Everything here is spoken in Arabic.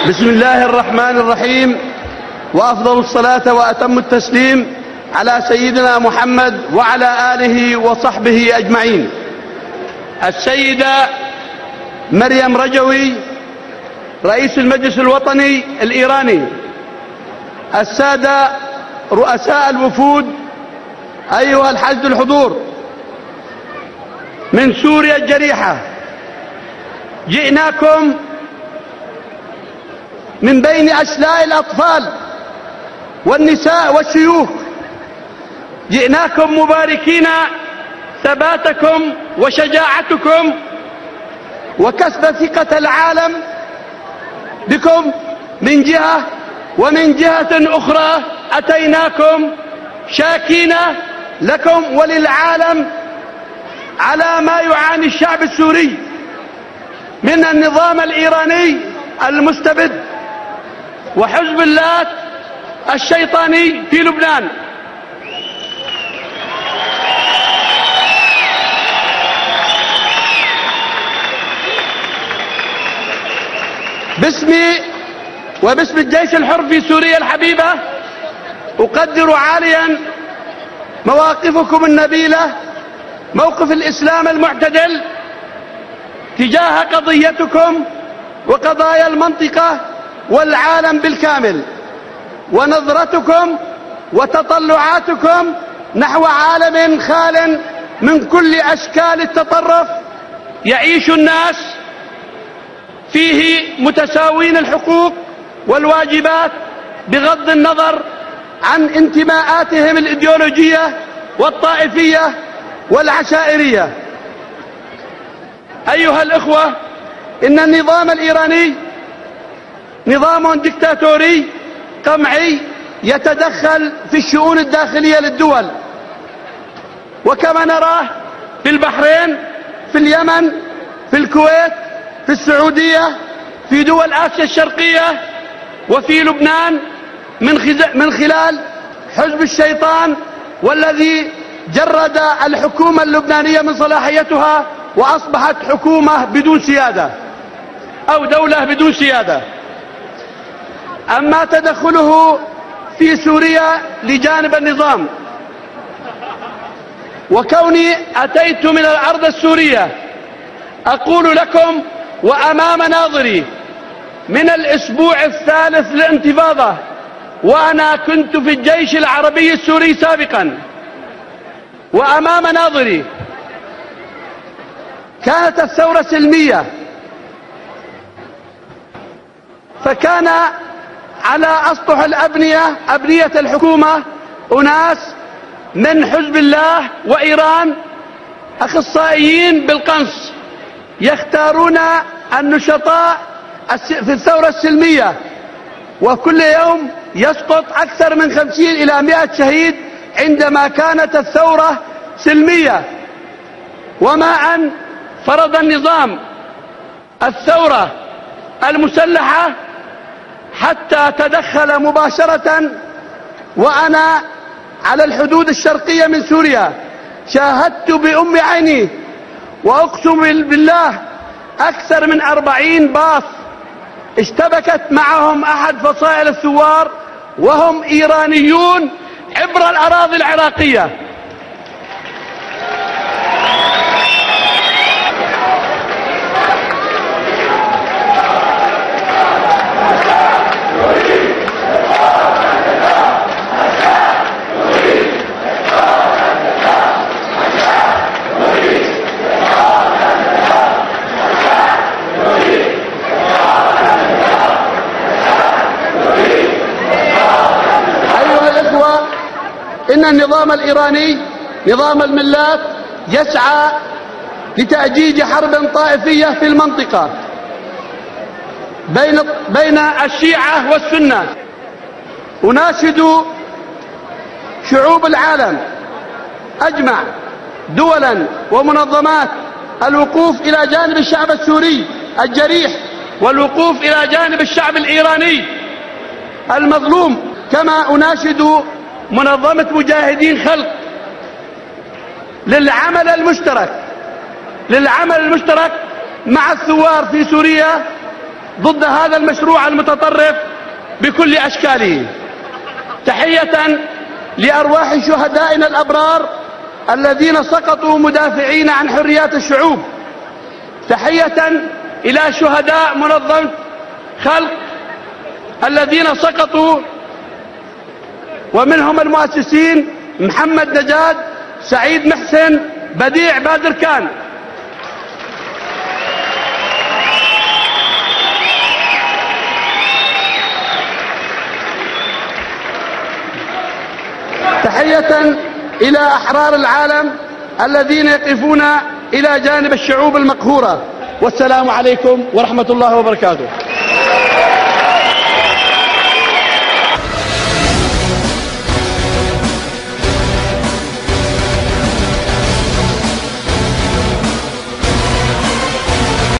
بسم الله الرحمن الرحيم، وأفضل الصلاة وأتم التسليم على سيدنا محمد وعلى آله وصحبه أجمعين. السيدة مريم رجوي رئيس المجلس الوطني الإيراني، السادة رؤساء الوفود، أيها الحشد الحضور من سوريا الجريحة، جئناكم من بين أشلاء الأطفال والنساء والشيوخ، جئناكم مباركين ثباتكم وشجاعتكم وكسب ثقة العالم بكم من جهة، ومن جهة أخرى أتيناكم شاكين لكم وللعالم على ما يعاني الشعب السوري من النظام الإيراني المستبد وحزب الله الشيطاني في لبنان. باسمي وباسم الجيش الحر في سوريا الحبيبة أقدر عاليا مواقفكم النبيلة، موقف الإسلام المعتدل تجاه قضيتكم وقضايا المنطقة والعالم بالكامل، ونظرتكم وتطلعاتكم نحو عالم خال من كل أشكال التطرف يعيش الناس فيه متساوين الحقوق والواجبات بغض النظر عن انتماءاتهم الإيديولوجية والطائفية والعشائرية. أيها الإخوة، إن النظام الإيراني نظام ديكتاتوري قمعي يتدخل في الشؤون الداخلية للدول، وكما نراه في البحرين، في اليمن، في الكويت، في السعودية، في دول آسيا الشرقية، وفي لبنان من خلال حزب الشيطان، والذي جرد الحكومة اللبنانية من صلاحيتها وأصبحت حكومة بدون سيادة أو دولة بدون سيادة. أما تدخله في سوريا لجانب النظام، وكوني أتيت من الأرض السورية، أقول لكم وأمام ناظري من الأسبوع الثالث للانتفاضة، وأنا كنت في الجيش العربي السوري سابقا، وأمام ناظري كانت الثورة سلمية، فكان على أسطح أبنية الحكومة أناس من حزب الله وإيران أخصائيين بالقنص يختارون النشطاء في الثورة السلمية، وكل يوم يسقط أكثر من 50 إلى 100 شهيد عندما كانت الثورة سلمية. وما أن فرض النظام الثورة المسلحة حتى تدخل مباشرة، وأنا على الحدود الشرقية من سوريا شاهدت بأم عيني، وأقسم بالله أكثر من 40 باص اشتبكت معهم أحد فصائل الثوار وهم إيرانيون عبر الأراضي العراقية. إن النظام الإيراني نظام الملات يسعى لتأجيج حرب طائفية في المنطقة بين الشيعة والسنة. أناشد شعوب العالم أجمع دولا ومنظمات الوقوف إلى جانب الشعب السوري الجريح، والوقوف إلى جانب الشعب الإيراني المظلوم. كما أناشد منظمة مجاهدين خلق للعمل المشترك مع الثوار في سوريا ضد هذا المشروع المتطرف بكل أشكاله. تحية لأرواح شهدائنا الأبرار الذين سقطوا مدافعين عن حريات الشعوب. تحية إلى شهداء منظمة خلق الذين سقطوا، ومنهم المؤسسين محمد نجاد، سعيد محسن، بديع بادر كان. تحية إلى أحرار العالم الذين يقفون إلى جانب الشعوب المقهورة. والسلام عليكم ورحمة الله وبركاته.